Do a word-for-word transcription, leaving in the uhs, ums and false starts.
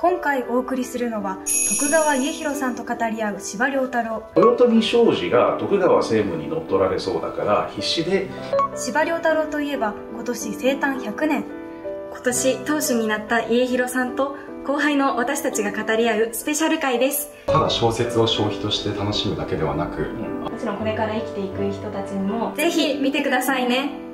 今回お送りするのは徳川家広さんと語り合う司馬遼太郎。 豊臣商事が徳川政務に乗っ取られそうだから必死で。 司馬遼太郎といえば今年生誕ひゃくねん。 今年当主になった家広さんと後輩の私たちが語り合うスペシャル回です。 ただ小説を消費として楽しむだけではなく、 もちろんこれから生きていく人たちにもぜひ見てくださいね。